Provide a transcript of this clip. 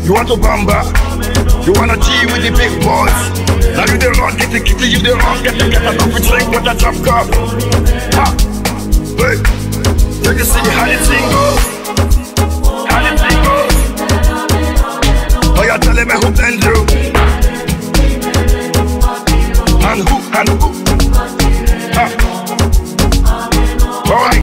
You want to bamba? You wanna G with the big boys? Now you the run, get the kitty, you the run, get a coffee drink with a drop cup. Ha! Hey, you can see how the thing goes.